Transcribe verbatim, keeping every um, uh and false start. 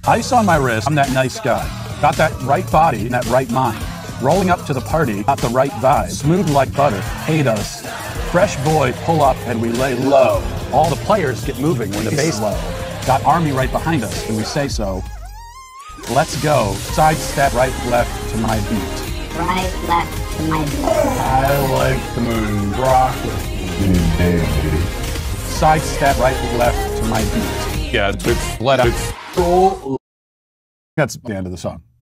Ice on my wrist, I'm that nice guy. Got that right body and that right mind. Rolling up to the party, got the right vibe. Smooth like butter, hate us. Fresh boy, pull up and we lay low. All the players get moving when the bass low. Got army right behind us and we say so. Let's go. Side step, right, left to my beat. Right, left to my beat. I like the moon rock. Side step, right, left to my beat. Yeah, it's let out. That's the end of the song.